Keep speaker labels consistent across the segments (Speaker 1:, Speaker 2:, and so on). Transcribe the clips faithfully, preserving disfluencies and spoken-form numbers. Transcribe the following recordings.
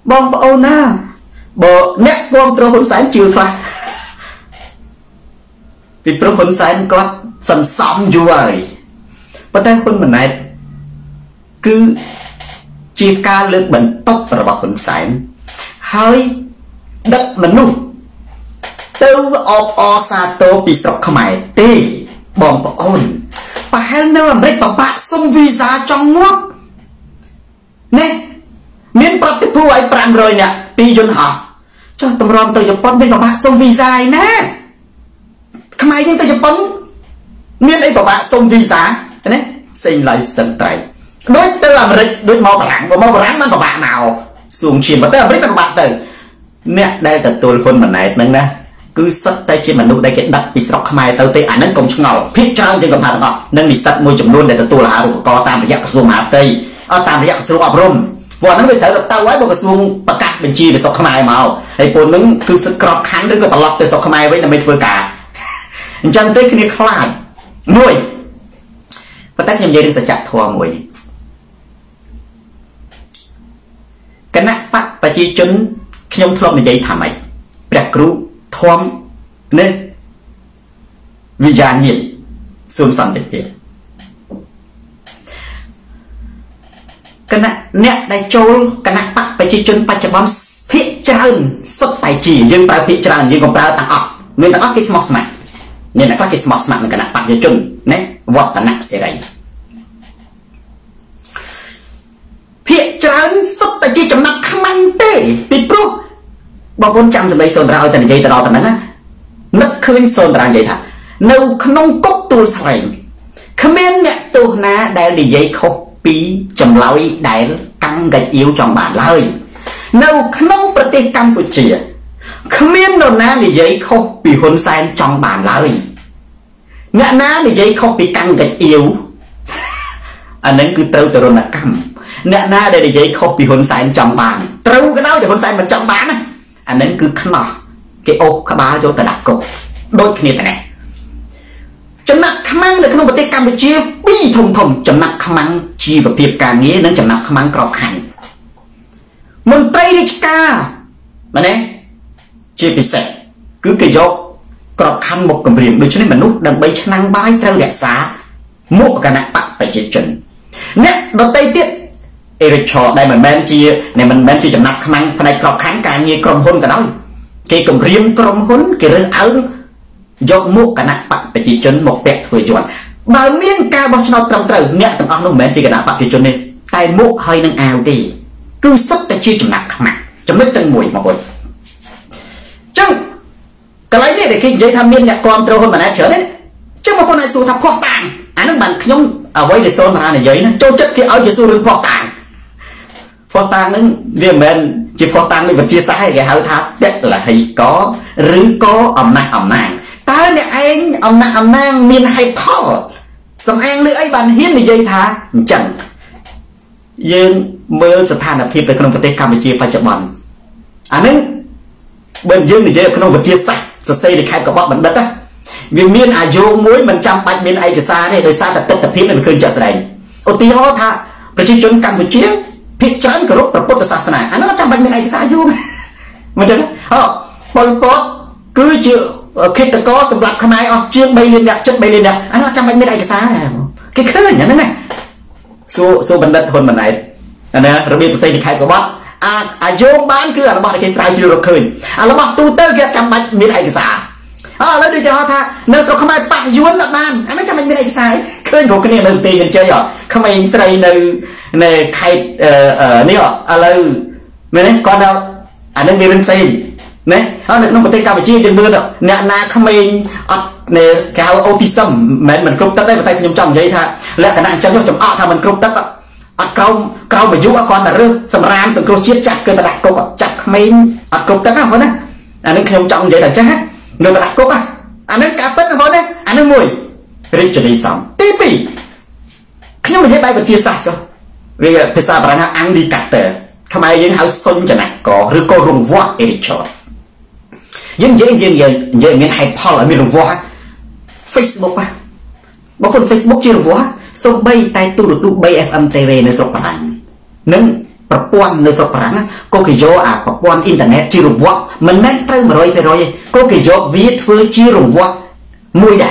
Speaker 1: บองโอน่าบ่เน็ตวงตรคนสายจืดละปิดโปรคนสายก็สันซ้ำอยู่เลยประเด็นคนมันไหนคือจีการเลือกบรรทบระบบคนสายเฮ้ยดักมันนุ่มเต้าออกอซาโตปีศาจขมายตีบองปอนปะเฮลเนอร์ไม่ปะปะส่งวีซ่าจังงวดเนี่ยเมียนปฏิผู้ไอ้ปรามเลยเนี่ยปีจนหาจนตำรวจตัวญี่ปุ่นเป็นปะปะส่งวีซ่านะขมายยังตัวญี่ปุ่นเมียนไอ้ปะปะส่งวีซ่าเนี่ยสิ่งไรสันไตโดยเตอร์อเมริกโดยมอปรังมอปรังมันปะปะหนาวสูงเฉียบมาเตอร์อเมริกปะปะเตอร์เนี่ยได้แต่ตัวคนมันไหนนึงนะคือสัตว์ใต้เชื้อมนุษย์ได้เกิดดับปีศาจขมายเตอร์เตออันนั้นกงชงเอาพิจารณาจึงกำพันต่อนั่นมีสัตว์มวยจำนวนได้แต่ตัวละหาอุปกรณ์ตามระยะกระทรวงมหาดไทยเอาตามระยะกระทรวงอบรมวันนั้นไปเถอะเตาไว้บนกระทรวงประกาศบัญชีไปสกขมายมาไอ้ปนนึงคือสกรอบคันหรือก็ตลอดไปสกขมายไว้ในไม่เฟื่อกาจังเต้คือนี่คลาดมวยประเทศยังยืนสัจจะทัวมวยคณะปะปะจีจนขยมทลบในใจทำไมแปลกรู้ทวมเนี่ยวิญญาณยินซูมสันติเปียคณะเนี่ยได้โจลคณะปะปะจีจนปัจจุบันพิจารณาสุดไตจียังแปลพิจารณายังก็แปลต่างออกเมื่อต่างออกกิสมอสมัยเนี่ยนะก็กิสมอสมัยในคณะปะจีจนเนี่ยวัฒนเสรีพิจารณาสุดไตจีจำนักขมันเต้ปิดปลุกบางคนจำสมัยโซนเราแต่ในใจตลอดแต่นั้นนะนึกคืนโซนเราใจท่าในขนมก๊กตัวใส่ขมิ้นเนี่ยตัวน้าได้ในใจเขาปีจำเล่าได้กังกัดเอี้ยวจองบาทเลยในขนมประเทศกัมพูชีขมิ้นโดนน้าในใจเขาปีคนใส่จองบาทเลยเนี่ยน้าในใจเขาปีกังกัดเอี้ยวอันนั้นคือเติร์ตโรนักกัมเนี่ยน้าได้ในใจเขาปีคนใส่จองบาทเติร์ก็ได้แต่คนใส่มันจองบาทนะอันนั้นคือขนมเกี่ยวกับบ้าโจตดักกโดยนี่แต่ไหนจำนักขมังในขนมประเทศกัมพูชีปีทงทงจำนักขมังชีแบบเพียบการนี้นั้นจำนักขมังกรอบขันมนตรีราชการมาเนี่ยชีพิเศษคือเกี่ยวกรอบขันบกกำเรียมโดยเฉพาะมนุษย์ดังใบชนังใบเตลเลียสามุกกันนักปะไปจิตจนเนี่ยโดยเตยเตี้ยเอริชอได้เหมือนแมนจีเนี่ยมันแมนจีจำนักขมังภายในกรอบขันการเงี้ยกรมหุ่นกันแล้วเกี่ยวกับเรียมกรมหุ่นเกี่ยวกับเอายกมุกกันนักปะไปจิตจนหมกแปะถวยจวนบางเมียนกาบอชนอตรำเตอเนี่ยต้องเอาหนุ่มแมนจีกันนักปะจิตจนเนี่ยไต่มุกให้นางเอาดีคือสัตแต่ชื่อจำนักขมังจำนึกจังมวยมาบ่อยจังกระไรเนี่ยเด็กขี้ใจทำเมียนเนี่ยกรมเตอคนมาแน่เฉยเนี่ยจังบางคนไอ้สู้ทับพวกต่างอันนั้นบันขยมเอาไว้ในโซนมาในยัยนะโจจัดที่เอาจะสู้เรื่องพวกต่างพวกต่างนั้นเรียกแมนจีพวกต่างในบัญชีสายแกหาทับเด็กละให้ก็หรือก็อำนาจอำนาจตาเนี่ยเองอำนาจอำนาจมีให้พ่อสำเองหรือไอ้บันเฮียนในยัยท่าจังยืนเมื่อสถานภิบในขนมประเทศกัมพูชีปัจจุบันอันนั้นเบิ้ลยืนในยัยขนมบัญชีสายสเตย์ในใครกับบอกมันเด็ดวิมีนอายุมวยมันจำไปมีนไอ้กษาเนี่ยโดยสารแต่แต่พิมพ์มันคืนจัดแสดงอุติฮอท่าประชาชนกัมพูชีพิจารณากรุพระพุทธศาสนาอันนั้นจำเป็นมีนไอ้กษาอยู่มันจะอ๋อปนปอคือเชื่อคิดตะก้อสำหรับขมายอ๋อเชื่อใบเรียนเนี่ยจุดใบเรียนเนี่ยอันนั้นจำเป็นมีนไอ้กษาคือขึ้นอย่างนั้นไงสู้สู้บันดัดคนมันไหนอันนี้ระเบียบเซ็นใครกับว่าอาอายุบ้านคืออะไรบ้านที่สายที่เราคืนอะไรบ้านตูเตอร์แกจำเป็นมีนไอ้กษาอ๋อแล้วดูจะฮะท่าเนื้อเขาขมายปักยวนหนักนานอันนั้นจะมันเป็นไอ้สายเคลื่อนของคนนี้มันตีกันเจอหรอขมายใส่ในในใครเอ่อเอ่อนี่หรออะไรเนี่ยก่อนเราอันนั้นมีเป็นซีนเนี่ยอ๋อในน้องประเทศกัมพูชีจนเบื่อแล้วเนี่ยนาขมายอัดเนี่ยแกเอาออทิซัมเหมือนมันกรุบตัดได้มาแต่ขยมจำยัยท่าและขณะจำยอดจำอ้อท่ามันกรุบตัดอ่ะอัดเกาเกาไปยุ่งก่อนแต่เรื่องสำรามสังกฤษจัดเกิดตะดักกบจัดขมายอัดกรุบตัดนะเพราะนั่นอันนั้นขยมจำยัยแต่จ้าเงินตลาดก็ป่ะอันนั้นกาเป็นอะไรเนี่ยอันนั้นมวยริชดีซัมตีปีขยมให้ใบบัญชีสัตว์จ้ะเรียกภาษาบาลีอังดีกัดเตอร์ทำไมยังหาสนจะหนักก่อหรือก็รุงวัวเอริชอยังยังยังยังยังยังให้พ่อละมีรุงวัวเฟซบุ๊กป่ะบางคนเฟซบุ๊กชื่อรุงวัวส่งใบไตตู้ดูใบเอฟเอ็มทีวีในสกปรกนั้นប្រព័ន្ធនៅស្រុកបារាំងក៏គេយកអាប្រព័ន្ធអ៊ីនធឺណិតជារង្វាស់មិនមែនត្រូវ một trăm phần trăm ទេក៏គេយកវាធ្វើជារង្វាស់មួយដែរ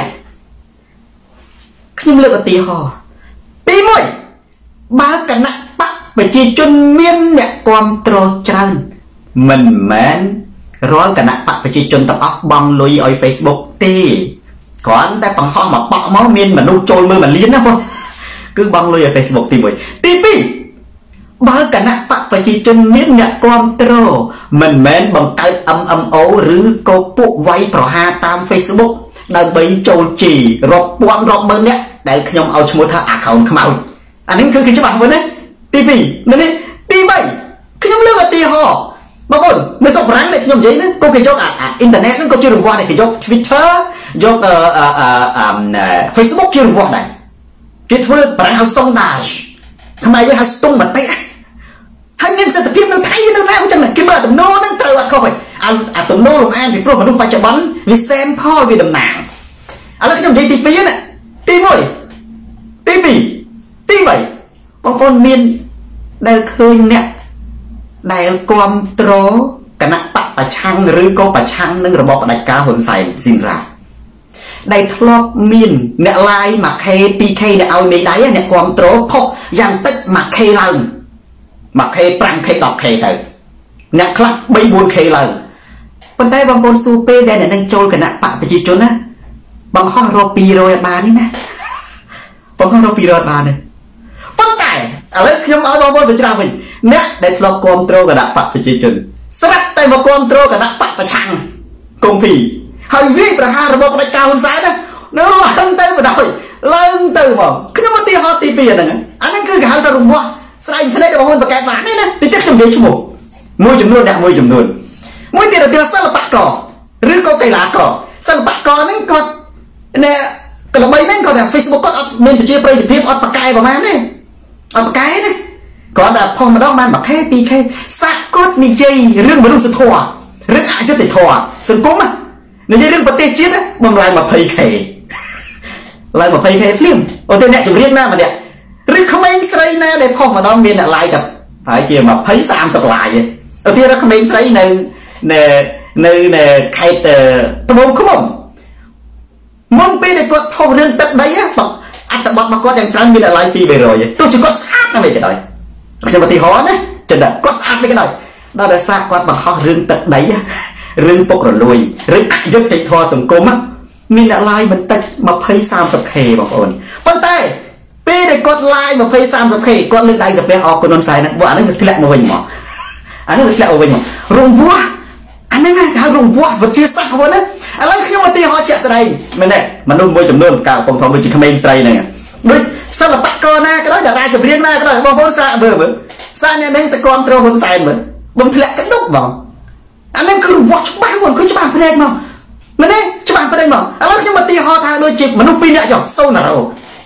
Speaker 1: ខ្ញុំលើកឧទាហរណ៍ទីមួយបើគណៈបកប្រជាជនមានអ្នកគ្រប់គ្រងច្រើនមិនមែនរាល់គណៈបកប្រជាជនទាំងអស់បង់លុយឲ្យ Facebook ទេគ្រាន់តែបង្ហោះមកបកមកមានមនុស្សចូលមើលមួយលានណាបងគឺបង់លុយឲ្យ Facebook ទីមួយទីពីរបើគណៈបកប្រជាជនមានអ្នកគ្រប់គ្រងមិនមែនបង្កើត เอ็ม เอ็ม โอ ឬក៏ពួកវាយប្រហារតាម Facebook ដើម្បីចូលជីរាប់ពាន់រាប់ម៉ឺនអ្នកដែលខ្ញុំឲ្យឈ្មោះថា account ខ្មោចអានេះគឺគេច្បាស់មើលណាទីពីរនេះទីបីខ្ញុំលើកឧទាហរណ៍បងប្អូននៅស្រុកបារាំងដែលខ្ញុំនិយាយហ្នឹងក៏គេយកអាអ៊ីនធឺណិតហ្នឹងក៏ជារង្វាស់ដែរគេយក Twitter យកអឺអឺ Facebook ជារង្វាស់ដែរគេធ្វើបារាំងហៅ sondage ខ្មែរយើងហៅស្ទង់មតិហើយមានសិទ្ធិភាពនៅថៃនៅណាអញ្ចឹងគេមើលទំនោរហ្នឹងត្រូវអត់ខុសទេអាទំនោររំអានពីព្រោះមនុស្សបច្ចុប្បន្នវា sample វាតំណាងឥឡូវខ្ញុំនិយាយទីពីរណាទីមួយទីពីរទីបីបងប្អូនមានដែលឃើញអ្នកដែលគ្រប់គ្រងគណៈបកប្រឆាំងឬក៏ប្រឆាំងនឹងរបបផ្ដាច់ការហ៊ុនសែនស៊ីនរ៉ាដែលធ្លាប់មានអ្នក live មួយ K ពីរ K អ្នកឲ្យមេដៃអ្នកគ្រប់គ្រងផុសយ៉ាងតិចមួយ K ឡើងមួយ K ប្រាំ K ដប់ K ទៅអ្នកខ្លះ បី បួន K ឡើងប៉ុន្តែបងប្អូនស៊ូពេលដែលអ្នកនឹងចូលគណៈបកប្រជាជនណាបង្ហោះរកពីរយបាននេះណាបង្ហោះរកពីរយបានទេប៉ុន្តែឥឡូវខ្ញុំឲ្យបងប្អូនបញ្ច្រាស់វិញអ្នកដែលធ្លាប់គ្រប់គ្រងគណៈបកប្រជាជនស្រាប់តែមកគ្រប់គ្រងគណៈបកប្រឆាំងកុំពីហើយវាប្រហាររបបផ្ដាច់ការហ៊ុនសែនណានៅឡើងទៅបណ្ដោយឡើងទៅបងខ្ញុំឧទាហរណ៍ទីពីរហ្នឹងអាហ្នឹងគឺគេហៅថារង្វាស់ស្រាយភ្នែករបស់ហ៊ុនបកកើតបានទេណាតិចតិចខ្ញុំនិយាយឈ្មោះមួយចំនួនអ្នកមួយចំនួនមួយទៀតឧទាហរណ៍សិល្បករឬក៏កីឡាករសិល្បករហ្នឹងគាត់អ្នកកល្បីហ្នឹងគាត់ថា Facebook គាត់អត់មានប្រជាប្រិយភាពអត់បកកែប្រហែលទេអត់បកកែទេគាត់តែផុសម្ដងបាន 1K 2K សាក់គាត់និយាយរឿងមនុស្សធម៌រឿងអយុត្តិធម៌សង្គមនិយាយរឿងប្រទេសជាតិបំឡើង 20K ឡើង 20K ភ្លាមអូទៅអ្នកចម្រៀងណាម្នាក់ឬក្មេងស្រីណាដែលផុសម្ដងមានអ្នក like តែប្រហែលជា 20 30 like ទេឧទាហរណ៍ក្មេងស្រីនៅនៅនៅនៅខេត្តត្បូងឃ្មុំមុនពេលដែលគាត់ផុសរឿងទឹកដីអត្ថបទរបស់គាត់យ៉ាងច្រើនមានអ្នក like ពីរ បីរយទោះជាគាត់ស្អាតណាស់ក៏ដោយខ្ញុំឧទាហរណ៍ណាចឹងតែគាត់ស្អាតនេះក៏ដោយដល់តែសារគាត់បង្ហោះរឿងទឹកដីរឿងពុករលួយរឿងអយុត្តិធម៌សង្គមមានអ្នក like បន្តិច 20 30K បងប្អូនប៉ុន្តែពេលដែលគាត់ like 20 30K គាត់លើកដៃសាពះអរគុណហ៊ុនសែនហ្នឹងពួកអានេះវាធ្លាក់មកវិញមកអានេះវាធ្លាក់មកវិញមករង្វាស់អានេះគេហៅរង្វាស់វិទ្យាសាស្ត្រហ្នឹងឥឡូវខ្ញុំឧទាហរណ៍ជាក់ស្ដែងមែនទេមនុស្សមួយចំនួនកាលកំពុងធំដូចជាក្មេងស្រីហ្នឹងដូចសិល្បករណាក៏ដោយតារាចម្រៀងណាក៏ដោយបងប្អូនសាកមើលមើលសាកអ្នកនឹងទៅគ្រប់គ្រងហ៊ុនសែនមើលបំធ្លាក់កណ្ដុកបងអានេះគឺរង្វាស់ច្បាស់ហ្នឹងគឺច្បាស់ភ្នែកមកមែនទេច្បាស់ភ្នែកមកឥឡូវខ្ញុំឧទាហរណ៍ថាដូចជាមនុស្សពីរនាក់ចុះសូណារ៉ូ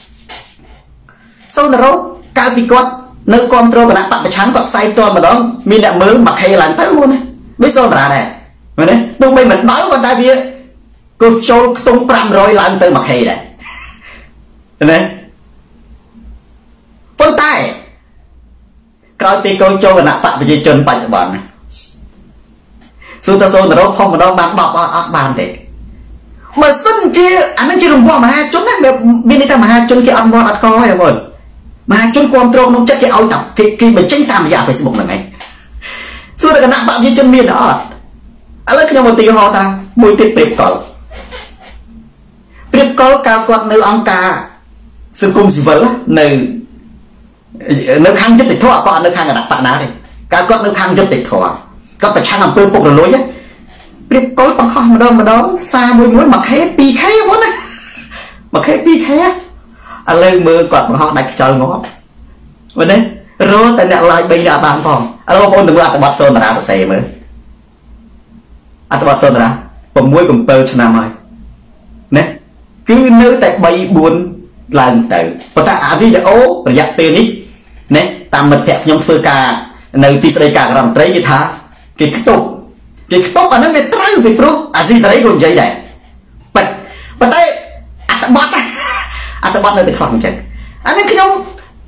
Speaker 1: សូណារ៉ូកាលពីគាត់នៅគ្រប់គ្រងគណៈបកប្រឆាំងគាត់ផ្សាយតម្ដងមានអ្នកមើល 1K ឡើងទៅហ្នឹងណាវាសូណារ៉ាដែរមែនទេទោះបីមិនដល់គាត់តែវាគឺចូលខ្ទង់500ឡើងទៅ 1K ដែរណាប៉ុន្តែក្រោយពីកូនចូលគណៈបកប្រជាជនបច្ចុប្បន្នសួរតើសូនរោផុសម្ដងបានដប់អត់អត់បានទេបើសិនជាអានេះជារង្វាស់មហាជនណាមានន័យថាមហាជនគេអត់មាត់អត់កទេបងមហាជនគ្រប់គ្រងក្នុងចិត្តគេឲ្យតែគេគេបញ្ចេញតាមរយៈ Facebook ហ្នឹងឯងសួរតើគណៈបកប្រជាជនមានអត់ឥឡូវខ្ញុំឧទាហរណ៍ថាមួយទៀតព្រៀបកលព្រៀបកលកាលគាត់នៅអង្គការសង្គមស៊ីវិលនៅនៅខាងយុត្តិធម៌ក៏អត់នៅខាងគណៈបកណាទេកាលគាត់នៅខាងយុត្តិធម៌គាត់ប្រឆាំងអំពើពុករលួយព្រៀបកលបង្ហោះម្ដងម្ដងសារមួយមួយ 1K 2K ហ្នឹងណា 1K 2K ឥឡូវមើលគាត់បង្ហោះដាច់ខ្យល់ងាប់មែនទេរត់តែអ្នក like បីនាក់បានផងឥឡូវបងប្អូនទៅមើលអត្ថបទសូនតារាសរសេរមើលអត្ថបទសូនតារា 6 7 ឆ្នាំហើយណាគឺនៅតែ 3 4 ឡើងទៅប៉ុន្តែអាវីដេអូរយៈពេលនេះណាតាមមិត្តភក្តិខ្ញុំធ្វើការនៅទីស្តីការរដ្ឋមន្ត្រីគេថាគេខ្ទប់គេខ្ទប់អានឹងវាត្រូវពីព្រោះអាស៊ីសេរីក៏និយាយដែរប៉ុន្តែអត្ថបទអត្ថបទនៅតែខ្លះអញ្ចឹងអានេះខ្ញុំ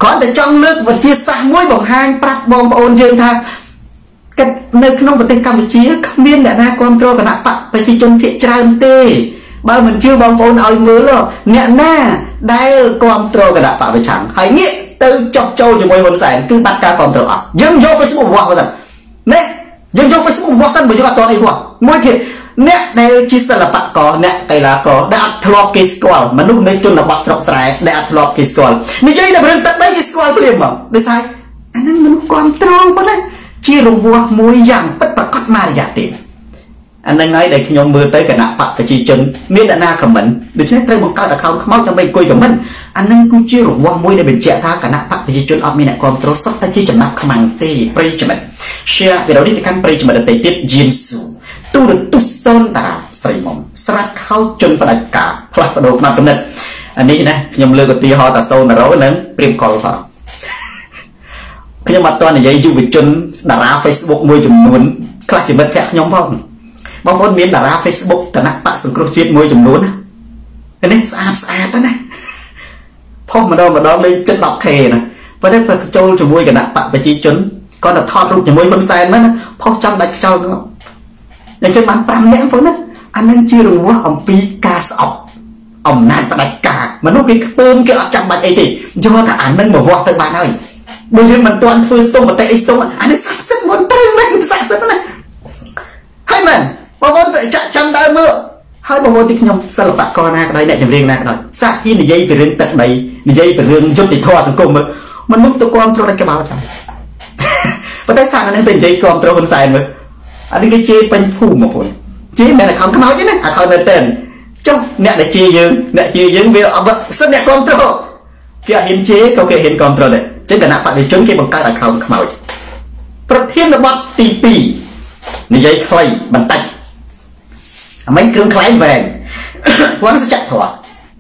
Speaker 1: គ្រាន់តែចង់លើកវិទ្យាសាស្ត្រមួយបង្ហាញប្រាប់បងប្អូនយើងថានៅក្នុងប្រទេសកម្ពុជាគ្មានអ្នកណាគ្រប់គ្រងគណៈបកប្រជាជនភាគច្រើនទេបើមិនជឿបងប្អូនឲ្យមើលអ្នកណាដែលគ្រប់គ្រងគណៈបកប្រឆាំងហើយងាកទៅចុះចូលជាមួយហ៊ុនសែនគឺបាត់ការគ្រប់គ្រងអត់យើងយក Facebook វាស់ទៅណាយើងយក Facebook វាស់សិនបើយើងអត់តអីវាស់មួយទៀតអ្នកដែលជាសិល្បករអ្នកកីឡាករដែលអត់ធ្លាប់គេស្គាល់មនុស្សនៅជនបទស្រុកស្រែដែលអត់ធ្លាប់គេស្គាល់និយាយតែរឿងទឹកដីគេស្គាល់ភ្លាមមកដោយសារអាហ្នឹងមនុស្សគ្រប់គ្រងប៉ុណ្ណាជារង្វាស់មួយយ៉ាងពិតប្រាកដមករយៈទេអាហ្នឹងហើយដែលខ្ញុំមើលទៅគណៈបកប្រជាជនមានអ្នកណាខមមិនដូច្នេះត្រូវបង្កើត account ខ្មោចដើម្បីអង្គុយខមមិនអាហ្នឹងគឺជារង្វាស់មួយដែលបញ្ជាក់ថាគណៈបកប្រជាជនអត់មានអ្នកគ្រប់គ្រងសុទ្ធតែជាចំណាប់ខ្មាំងទេប្រិយមិត្ត share វីដេអូនេះទៅកាន់ប្រិយមិត្តដទៃទៀតយៀនស៊ូទូរទស្សន៍សូនតារាស្រីមុំស្រាត់ខោជន់ផ្ដាច់ការផ្លាស់ប្ដូរផ្នត់គំនិតអានេះណាខ្ញុំលើកឧទាហរណ៍តាសូណារ៉ូនិងព្រាមកុលផងខ្ញុំអត់ទាន់និយាយយុវជនតារា Facebook មួយចំនួនខ្លះជាមិត្តភក្តិខ្ញុំផងបងប្អូនមានតារា Facebook គណៈបកសង្គ្រោះជាតិមួយចំនួនណានេះស្អាតស្អាតណាផុសម្ដងម្ដងលេងចិត្ត ដប់ខេ ណាប៉ុន្តែបើចូលជាមួយគណៈបកប្រជាជនគាត់ទៅថតរូបជាមួយហ៊ុនសែនហ្នឹងផុសចំដាច់ខ្យល់ហ្នឹងយ៉ាងចឹងបាន5នាក់បងណាអានឹងជារង្វាស់អំពីការស្អប់អំណាចផ្ដាច់ការមនុស្សគេខ្ពើមគេអត់ចាំបាច់អីទេយកថាអានឹងមកវាស់ទៅបានហើយបើយើងមិនទាន់ធ្វើស្ទង់បតិអីស្ទង់អានេះស័ក្តិសិទ្ធិមុនត្រូវមែនស័ក្តិសិទ្ធិណាហើយមែនបងប្អូនចាក់ចាំដើមមើលហើយបងប្អូនទីខ្ញុំសិល្បករណាក៏ដោយអ្នកចម្រៀងណាក៏ដោយសាក់ហ៊ាននិយាយពីរឿងទឹកដីនិយាយពីរឿងយុត្តិធម៌សង្គមមើលមនុស្សទៅគ្រប់គ្រងដាច់ក្បាលចាំប៉ុន្តែសាក់ហ្នឹងទៅនិយាយគ្រប់គ្រងហ៊ុនសែនមើលអានេះគេជេរពេញភូមិបងប្អូនជេរមិន account ខ្មោចទេណា account នៅតែចុះអ្នកដែលជេរយើងអ្នកជេរយើងវាអត់សិនអ្នកគ្រប់គ្រងគេអត់ហ៊ានជេរក៏គេហ៊ានគ្រប់គ្រងដែរចឹងគណៈបព្វជិជនគេបង្កើត account ខ្មោចប្រធានបទទី2និយាយខ្លីបន្តិចអាមិនគ្រឿងខ្លែងវែងគាត់សច្ចធម៌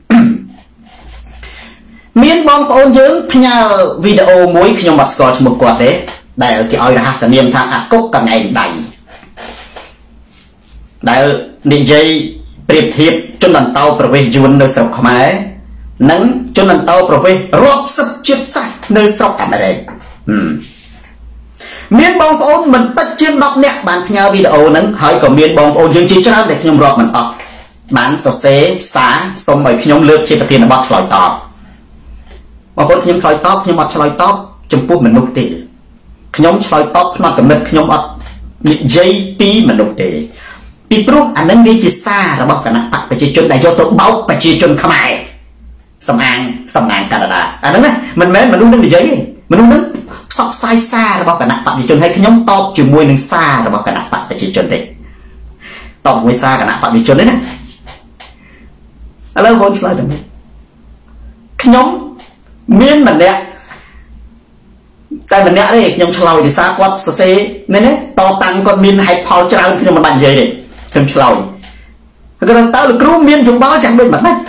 Speaker 1: មានបងប្អូនយើងផ្ញើវីដេអូមួយខ្ញុំអត់ស្គាល់ឈ្មោះគាត់ទេដែលគេឲ្យរហស្សនាមថាអាកុកកង្អែងដៃដែលនិយាយប្រៀបធៀបជនអន្តោប្រវេសន៍យួននៅស្រុកខ្មែរនិងជនអន្តោប្រវេសន៍រាប់សិបជាតិសាសន៍នៅស្រុកអាមេរិកមានបងប្អូនមិនតិចជាង10នាក់បានផ្ញើវីដេអូហ្នឹងហើយក៏មានបងប្អូនយើងជាច្រើនដែលខ្ញុំរាប់មិនអស់បានសរសេរសារសូមឲ្យខ្ញុំលើកជាប្រធានបទឆ្លើយតបបងប្អូនខ្ញុំឆ្លើយតបខ្ញុំអត់ឆ្លើយតបចំពោះមនុស្សទេខ្ញុំឆ្លើយតបផ្នែកកំណត់ខ្ញុំអត់និយាយពីមនុស្សទេពីព្រោះអានឹងវាជាសាររបស់គណៈបកប្រជាជនដែលយកទៅបោកប្រជាជនខ្មែរសំអាងសំណាងកាណាដាអាហ្នឹងណាមិនមែនមនុស្សនឹងនិយាយទេមនុស្សនឹងផ្សព្វផ្សាយសាររបស់គណៈបកប្រជាជនហើយខ្ញុំតបជាមួយនឹងសាររបស់គណៈបកប្រជាជនទេតបមួយសារគណៈបកប្រជាជនទេណាឥឡូវបងឆ្លើយទៅខ្ញុំមានម្នាក់តែម្នាក់ទេខ្ញុំឆ្លើយដោយសារគាត់សរសេរនេះណាតតាំងគាត់មានហេតុផលច្រើនខ្ញុំមិនបាច់និយាយទេខ្ញុំឆ្លើយគាត់ថាតើលោកគ្រូមានយោបល់ចាំដូចមិនណា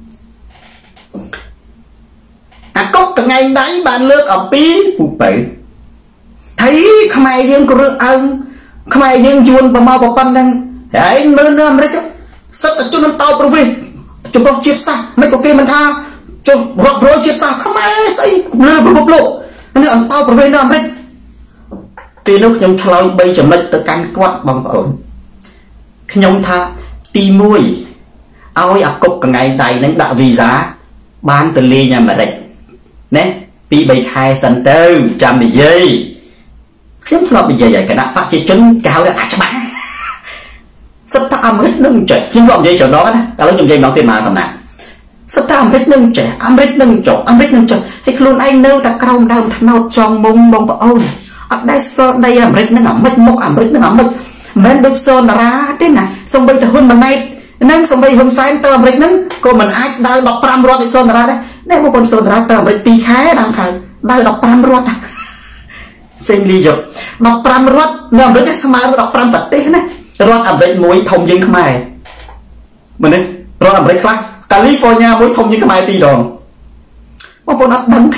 Speaker 1: អាកុកកង្អែងដៃបានលើកអំពីពូពៅហើយខ្មែរយើងក៏រើសអើងខ្មែរយើងយួនប្រមកប៉ុណ្ណឹងហើយមើលនៅអាមេរិកសិតតែជនអន្តោប្រវេសន៍ចំពោះជាតិសាសន៍មិនក៏គេមិនថាចុះរាប់រយជាតិសាសន៍ខ្មែរស្អីលើពិភពលោកនេះអន្តោប្រវេសន៍នៅអាមេរិកពេលនោះខ្ញុំឆ្លើយ3ចំណុចទៅកាន់គាត់បងប្អូនខ្ញុំថាទី1ឲ្យអាកុកកង្អែងដៃនឹងដាក់វីសាបានទៅលេងអាមេរិកណាពីរបីខែសិនទៅចាំនិយាយខ្ញុំធ្លាប់និយាយឲ្យគណៈបព្វជិជនគេហៅថាអាច្បាស់សិតថាអាមេរិកនឹងចេះខ្ញុំក៏និយាយច្រើនដងណាឥឡូវខ្ញុំនិយាយម្ដងទៀតមកសំណាក់សិតថាអាមេរិកនឹងចេះអាមេរិកនឹងចុះអាមេរិកនឹងចុះហើយខ្លួនឯងនៅតែក្រោមដើមថ្នោតចងមុំបងប្អូនអត់ដែលស្គាល់ដីអាមេរិកនឹងអាមេរិកមុខអាមេរិកនឹងអាមេរិកមិនដូចសូនារាទេណាសំបីតែហ៊ុនម៉ាណែតនឹងសំបីហ៊ុនសែនទៅអាមេរិកនឹងក៏មិនអាចដើរដប់5រត់ដូចសូនារាដែរនេះបងប្អូនសូនារាទៅអាមេរិកពីរខែដល់ខែដើរដប់5រត់សេងលីយកដប់5រត់នៅអាមេរិកស្មើដប់5ប្រទេសណារដ្ឋអាមេរិកមួយធំជាងខ្មែរមើលនេះរដ្ឋអាមេរិកខ្លះកាលីហ្វ័រញ៉ាមួយធំជាងខ្មែរពីរដងបងប្អូនអត់ដឹង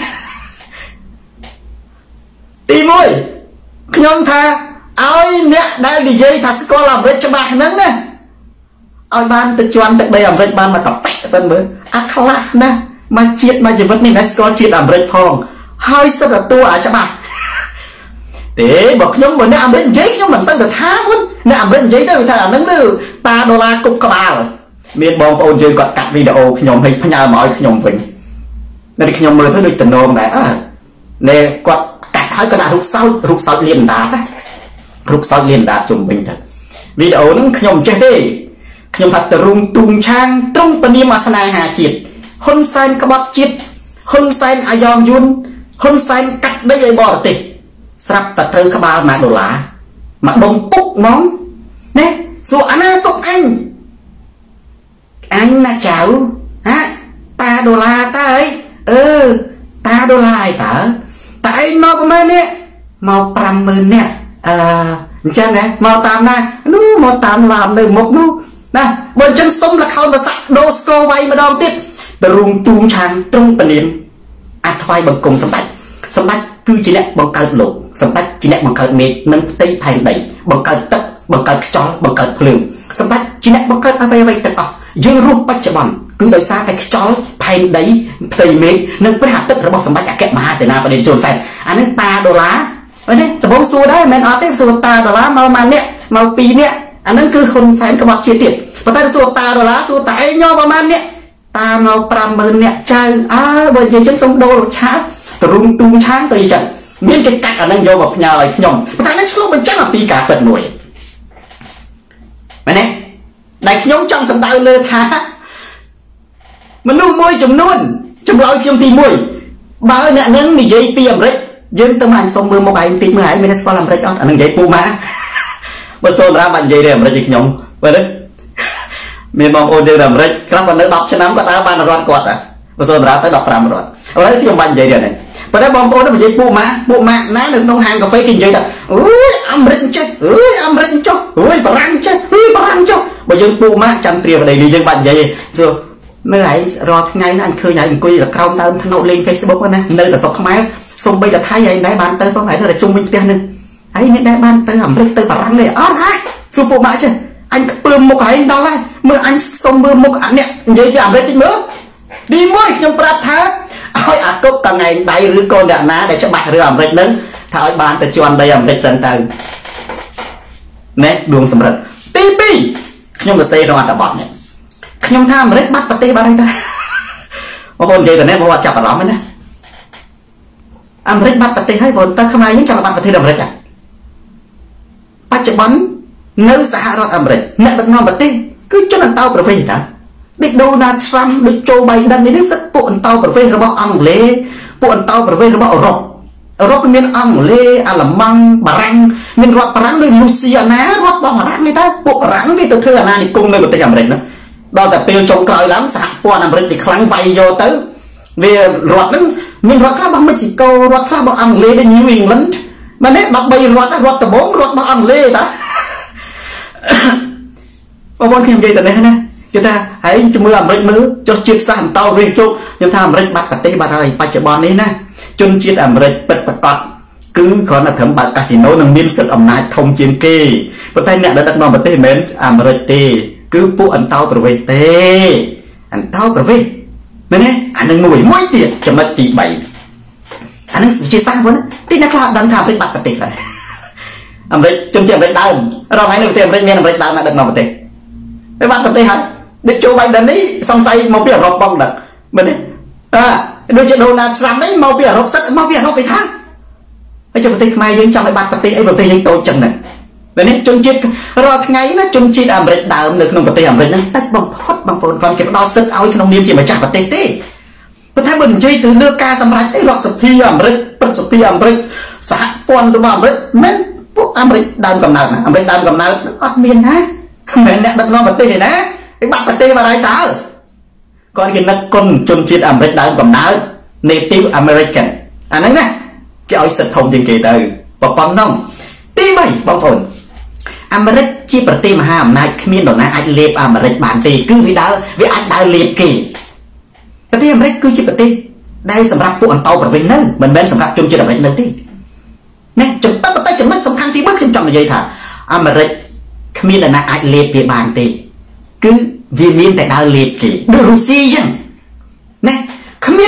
Speaker 1: ទី1ខ្ញុំថាឲ្យអ្នកដែលនិយាយថាស្គាល់អាមេរិកច្បាស់ហ្នឹងណាឲ្យបានទៅជន់ទឹកដីអាមេរិកបានមកកប៉ិសិនមើលអាខ្លះណាមកជាតិមកជីវិតនេះមិនស្គាល់ជាតិអាមេរិកផង hơi sơ là tua ở cho bà thế bậc nhóm mà nè bên giấy nhóm mình sơ là thá luôn nè bên giấy đâu thà nâng đưa ta đô la cục cả bà rồi miền bom ôn chơi cọt cắt video nhóm hay nhờ mọi nhóm mình nên nhóm mười thấy được tình nôm này à nè cọt cắt hơi cái nào rút sau rút sau liền đá rút sau liền đá chùm mình thật video nó nhóm chơi đi nhóm thật từ rung tung trang trong bên đi mà sana hà chiết hôn sen các bác chiết hôn sen ayom yun hôn sen cắt đấy ai bỏ tịch sắp tập thơ các ba mà đồ lá mà bông bốc món nè dù anh à cốc anh anh là cháu hả ta đồ la ta ấy ừ ta đồ la ai tả tại anh mau có mấy nè mau pram mơn nè à chân nè mau tam nè nu mau tam làm được một nu nè bên chân sông là khâu mà sạch đô sco vay mà đong tiết từ rung tuông trang trong phần điểm à thoai bằng cùng sắm bạch sắm bạch cứ chỉ nè bằng cờ lục sắm bạch chỉ nè bằng cờ mệt nâng tay thành đẩy bằng cờ tấp bằng cờ chó bằng cờ phượng sắm bạch chỉ nè bằng cờ avay avay tật ọ dương rung bạch chợ bẩn cứ đợi xa tay chó thành đẩy thầy mệt nâng cái hạt tật rồi bằng sắm bạch kẹt mà sẽ nào và đến trường sai anh ấy ta đô lá vậy đấy tập bóng xua đấy men ở tiếp xua ta đô lá màu màn nè màu pì nè anh ấy cứ hôn sáng các bọc chia tiệt và ta xua ta đô lá xua tại nhau màu màn nè ta mau pram mơn nè chơi à bởi vì chân sông đô chá rung tung chán tây trận miễn cái cách ở đang vô một nhà lại nhom ta nói lúc mình chắc là pi cả phần nổi mà nè đại nhóm trong sầm tay lơ thá mình nuôi môi chùm nuôn chùm lôi chùm thì môi bao nè nâng thì dây pi ẩm đấy dân tâm hành sông mưa một bài tìm mưa hải mình sẽ làm đấy cho anh dây pu má bữa sau ra bạn dây đệm đấy nhóm vậy đấy mình mong ôn dây đệm đấy các bạn nữ đọc cho nắm có ta ban là quạt à bữa sau ra tới đọc làm rồi ở đấy cái bạn dây đệm này và đấy bom ôn nó dây pu má pu má ná được nông hàng cà phê kinh dây thật ui âm rinh chết ui âm rinh cho ui bà răng chết ui bà răng cho bây giờ pu má chăn tiền vào đây đi dân bạn dây rồi mới lại rồi ngày nó anh khơi nhà anh quy là cao tao thằng nội lên Facebook nè nơi là sọc máy xong bây giờ thay vậy đấy bạn tới có phải là trung minh tiền nên ấy những đại ban tới hầm tới bà răng này ớt hả su phụ mãi chứ anh bơm một cái đâu này mưa anh xong bơm một ảnh nè vậy giảm đấy tính nữa đi môi trong prap thá ôi à cốc cả ngày đại rưỡi con đạn ná để cho bạc rưỡi ẩm rịch nâng thảo bạn từ tròn đây ẩm rịch sân tàu nè đường sầm rịch tí pi nhưng mà xây ra tập bọt này nhưng tham rịch bắt bắt tê ba đây ta một con dây rồi nè một chặt vào lắm nè ẩm rịch bắt bắt tê hay vốn ta không ai những chặt bắt bắt tê ẩm rịch à bắt chụp bắn nếu xã ra ẩm rịch nè được ngon bắt tê cứ cho lần tao phải gì ta biết Donald Trump biết Joe Biden đến rất buồn tao phải về robot Anh lê buồn tao phải về robot Europe Europe miền Anh lê Alemang Barang miền robot Barang lên Louisiana robot Barang này ta buộc Barang vì tôi thưa là này cùng nơi một tay American đó đó là tiêu trong còi lắm sạc buồn American thì khăng vay vô tới vì robot đó miền robot là bằng Mexico robot là bằng Anh lê đến New England mà nếu đọc bay robot là robot từ bốn robot bằng Anh lê ta và bọn khi gây từ đây nè chúng ta hãy cho mưa làm rich mưa cho chiếc sang tàu riêng chút chúng ta làm rich bắt cả tê bà rồi bắt chợ bòn này nè chun chiết làm rich bật bật bật cứ còn là thẩm bạc casino nằm miên sức ẩm nái thông chiến kê và tay nè đã đặt nòng bật tê mến làm rich tê cứ phụ ẩn tàu trở về tê ẩn tàu trở về nên nè anh đang ngồi mỗi tiệt cho mất chị bảy anh đang chia sang với tí nè là đang tham rich bắt cả tê rồi làm rich chun chiết rich đau rồi hãy đầu tiên rich men làm rich đau là đặt nòng bật tê cái bắt bật tê hả để Joe Biden ấy xong say mau biết rộp bong được mình ấy à đôi chuyện Donald Trump ấy mau biết rộp rất mau biết rộp phải thắng bây giờ một tí mai dương trong cái bát bát tí ấy một tí dương tôi chừng này vậy nên chung chiết rồi ngày nó chung chiết làm rệt đào được không một tí làm rệt nó tách bằng hot bằng phồn còn cái đo sức ao không niêm chỉ mà chặt bát tí tí có thấy mình chơi từ nước ca xong ra cái lọt sập phi làm rệt bật sập phi làm rệt xã quan tôi làm rệt men bộ làm rệt đào cầm nào làm rệt đào cầm nào ọt miền hả mẹ nè đặt nó bát tí này nè cái bắt bát tê vào đây tao còn cái nó con chôn chiết ẩm rịch đào cầm đá native American anh ấy nè cái ơi sật thông trên kỳ từ và con nông tí bảy bóng phồn Americ chi bật tê mà hàm này miền đồ này anh liệp Americ bản tê cứ vì đá vì anh đã liệp kỳ bật tê Americ cứ chi bật tê đây sầm rạp phụ anh tàu bật về nơi mình bên sầm rạp chôn chiết ẩm rịch nơi tê nè chụp tắt bật tay chụp mất sầm khăn tí bước trên trong là gì thà Americ miền đồ này anh liệp về bản tê cứ vì miền tại đào liệt kì đồ Russia chứ nè không biết là ai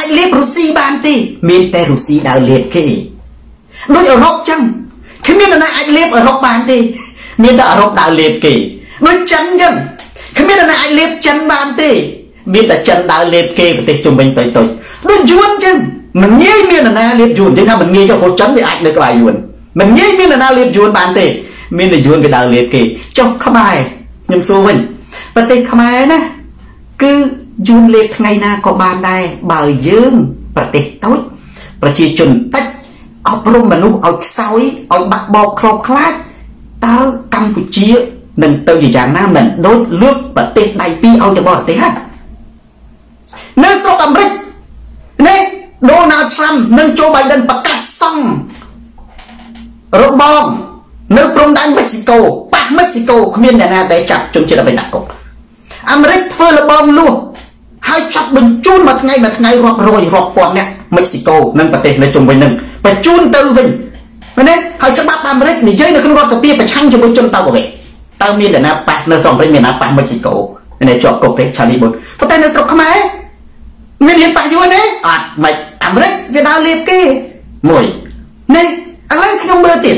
Speaker 1: លេបរុស្ស៊ីបានទេមានតែរុស្ស៊ីដើរលេបគេដូចអឺរ៉ុបចឹងគ្មាននរណាអាចលេបអឺរ៉ុបបានទេមានតែអឺរ៉ុបដើរលេបគេដូចចិនចឹងគ្មាននរណាអាចលេបចិនបានទេមានតែចិនដើរលេបគេប្រទេសជុំវិញទៅទៅដូចយួនចឹងមិនងាយមាននរណាលេបយួនចឹងថាមិនងាយចុះព្រោះចិនវាអាចនៅក្បែរយួនមិនងាយមាននរណាលេបយួនបានទេមានតែយួនវាដើរលេបគេចុះខ្មែរខ្ញុំសួរវិញប្រទេសខ្មែរណាគឺយួនលេបថ្ងៃណាក៏បានដែរបើយើងប្រទេសតូចប្រជាជនតិចអប់រំមនុស្សឲ្យខ្សោយឲ្យបាក់បោកខ្លោបខ្លាចតើកម្ពុជានឹងទៅជាយ៉ាងណាមិនដូចលើកប្រទេសដៃពីរឲ្យទៅបរទេសហ្នឹងនៅស្រុកអាមេរិកនេះ Donald Trump និង Joe Biden ប្រកាសសង់របងនៅព្រំដែនមិចស៊ីកូប៉ះមិចស៊ីកូគ្មានអ្នកណាដែលចាប់ជនជាតិដើម្បីដាក់គុកអាមេរិកធ្វើរបងលួសហើយចាប់បញ្ជូនមួយថ្ងៃមួយថ្ងៃរាប់រយរាប់ពាន់អ្នកមិចស៊ីកូនិងប្រទេសនៅជុំវិញនឹងបញ្ជូនទៅវិញមែនទេហើយច្បាប់អាមេរិកនិយាយនៅក្នុងរដ្ឋសភាប្រឆាំងជាមួយជនតៅវិញតើមានអ្នកណាប៉ះនៅស្រុកអាមេរិកមានអ្នកណាប៉ះមិចស៊ីកូនេះជាប់គុកទេឆាលីបុតប៉ុន្តែនៅស្រុកខ្មែរមានរៀនប៉ះយួនទេអត់មិនអាមេរិកវាដើរលេបគេមួយនេះឥឡូវខ្ញុំមើលទៀត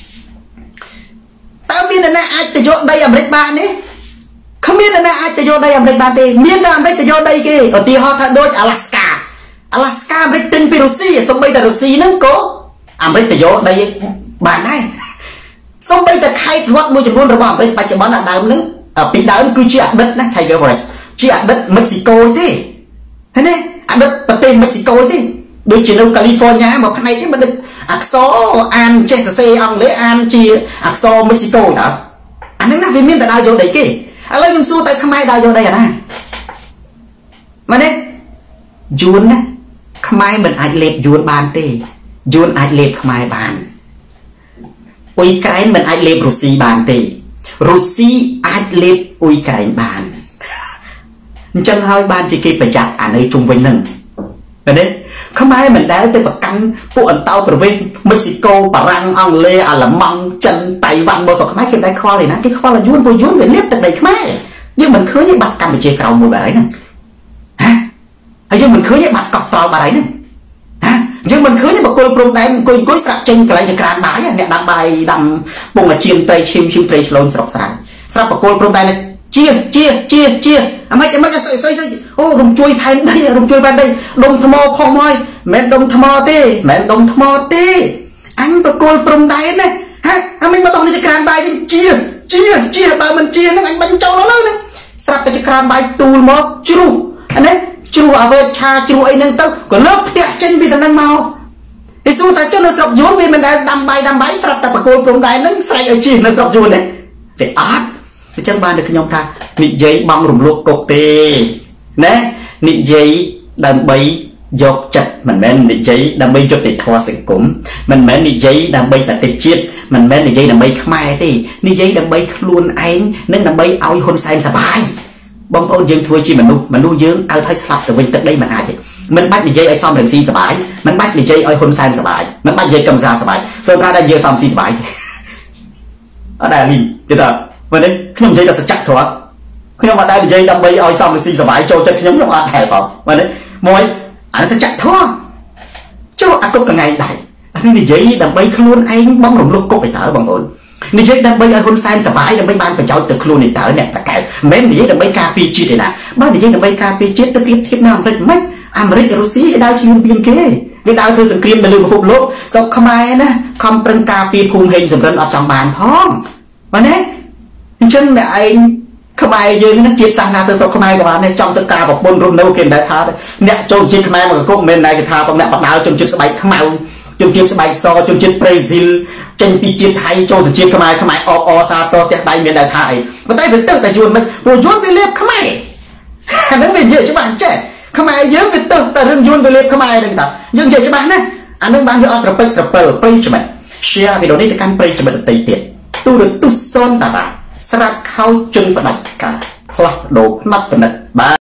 Speaker 1: តើមានអ្នកណាអាចទៅយកដីអាមេរិកបានទេគ្មានអ្នកណាអាចទៅយកដីអាមេរិកបានទេមានតែអាមេរិកទៅយកដីគេឧទាហរណ៍ថាដូចអាឡាស្កាអាឡាស្កាអាមេរិកទិញពីរុស្ស៊ីសូម្បីតែរុស្ស៊ីហ្នឹងក៏អាមេរិកទៅយកដីបានដែរសូម្បីតែខេត្តរដ្ឋមួយចំនួនរបស់អាមេរិកបច្ចុប្បន្នអាដើមហ្នឹងពីដើមគឺជាអតីតណា Tiger Forest ជាអតីតមិចស៊ីកូទេឃើញទេអតីតប្រទេសមិចស៊ីកូទេដូចជានៅកាលីហ្វ័រញ៉ាមកផ្នែកនេះមិនដូចអក្សរអានចេះសរសេរអង់គ្លេសអានជាអក្សរមិចស៊ីកូដែរអាហ្នឹងណាវាមានតែដើរយកដីគេឥឡូវខ្ញុំសួរតែខ្មែរដើរយកដីអាណាមែនទេយួនណាខ្មែរមិនអាចលេបយួនបានទេយួនអាចលេបខ្មែរបានអ៊ុយក្រែនមិនអាចលេបរុស្ស៊ីបានទេរុស្ស៊ីអាចលេបអ៊ុយក្រែនបានអញ្ចឹងហើយបានជាគេប្រយ័ត្នអានៅជុំវិញហ្នឹងឃើញទេខ្មែរមិនដែលទៅប្រកាន់ពួកអន្តោប្រវេសន៍មិចស៊ីកូបារាំងអង់គ្លេសអាល្លឺម៉ង់ចិនតៃវ៉ាន់មកស្រុកខ្មែរគេមិនដែលខ្វល់ទេណាគេខ្វល់តែយួនពួកយួនវាលេបទឹកដីខ្មែរយើងមិនឃើញទេបាត់កម្ពុជាក្រោមមួយបារីហ្នឹងហ៎ហើយយើងមិនឃើញទេបាត់កោះត្រល់បារីហ្នឹងហ៎យើងមិនឃើញទេបកគលព្រំដែនអង្គុយអង្គុយស្រាប់ចេញកន្លែងចក្រានបាយអ្នកដាំបាយដាំពងអាជៀនត្រីឈីមឈីមត្រីឆ្លូនស្រុកស្រែស្រាប់បកគលព្រំដែនជាជាជាជាអាម៉េចអាម៉េចស្អីស្អីអូរំជួយផែនដីរំជួយផែនដីដុំថ្មផុសមកមិនដុំថ្មទេមិនដុំថ្មទេអញបកគលព្រំដែនណាហ៎អាម៉េចមកដល់នេះចក្រានបាយវិញជាជាជាបើមិនជាហ្នឹងអញបាញ់ចូលលើហ្នឹងស្រាប់តែចក្រានបាយទូលមកជ្រុះអានេះជ្រុះអាវេឆាជ្រុះអីហ្នឹងទៅក៏លើកផ្ទះចេញពីតំណឹងមកឯសួរតែជននៅស្រុកយួនវាមិនដែលដាំបាយដាំបាយស្រាប់តែបកគលព្រំដែនហ្នឹងស្រែកឲ្យជីនៅស្រុកយួនទេតែអត់អញ្ចឹងបានតែខ្ញុំថានិយាយបងរំលោះគុកទេណានិយាយដើម្បីយកចិត្តមិនមែននិយាយដើម្បីយុត្តិធម៌សង្គមមិនមែននិយាយដើម្បីប្រទេសជាតិមិនមែននិយាយដើម្បីខ្មែរទេនិយាយដើម្បីខ្លួនឯងនិងដើម្បីឲ្យហ៊ុនសែនសប្បាយបងប្អូនយើងធ្វើជាមនុស្សមនុស្សយើងឲ្យឲ្យស្លាប់ទៅវិញទឹកដីមិនអាចទេមិនបាច់និយាយឲ្យសំរងស៊ីសប្បាយមិនបាច់និយាយឲ្យហ៊ុនសែនសប្បាយមិនបាច់និយាយកំសាសប្បាយសូមថាតែយើងសំស៊ីសប្បាយអត់ដែរលីគេថាวันนี้ខ្ញុំនិយាយតែសច្ចធម៌ខ្ញុំអត់ដែលនិយាយដើម្បីឲ្យសំរងស៊ីសប្បាយចូលចិត្តខ្ញុំខ្ញុំអត់ហែផងวันนี้មួយអាសច្ចធម៌ចូលអាគុកកងៃដែរអានេះនិយាយដើម្បីខ្លួនឯងបងរំលោភគុកឯតើបងប្អូននិយាយដើម្បីឲ្យហ៊ុនសែនសប្បាយដើម្បីបានប្រយោជន៍ទៅខ្លួនឯតើអ្នកតកែមិនមែននិយាយដើម្បីការពារជាតិទេណាបើនិយាយដើម្បីការពារជាតិទៅប្រៀបធៀបនៅអាមេរិកមិនអាមេរិករុស្ស៊ីឯដើរជួយពីគេវាដើរធ្វើសង្គ្រាមទៅលើពិភពលោកស្រុកខ្មែរណាខំប្រឹងការពារភូមិហេងសំរិនអត់ចង់បានផងមែនទេអញ្ចឹងអ្នកឯងខ្មែរយើងហ្នឹងជាតិសាសនាទៅស្រុកខ្មែរក៏បានដែរចង់ទៅការប្រពន្ធរស់នៅគេមិនដែលថាអ្នកចូលជាតិខ្មែរមកកុកមិនមែនតែគេថាបងអ្នកបដាល់ជនជាតិស្បែកខ្មៅជនជាតិស្បែកសជនជាតិប្រេស៊ីលចេញពីជាតិថៃចូលសជាតិខ្មែរខ្មែរអបអសាតផ្ទះដៃមានដែលថាអីប៉ុន្តែវាទៅតែយួនមិនព្រោះយួនវាលៀបខ្មែរអាហ្នឹងវានិយាយច្បាស់ចេះខ្មែរយើងវាទៅតែរឿងយួនវាលៀបខ្មែរហ្នឹងតើយើងនិយាយច្បាស់ណាអាហ្នឹងបានវាអត់ស្រពិចស្រពិលព្រៃច្បាស់ share វីដេអូនេះទៅកាន់ព្រៃច្បាស់ដទៃទៀតទូរទស្សន៍សនតារាស្រាប់ខោជន់ផ្ដាច់ការផ្លាស់ប្ដូរផ្នែកផ្នែកបាទ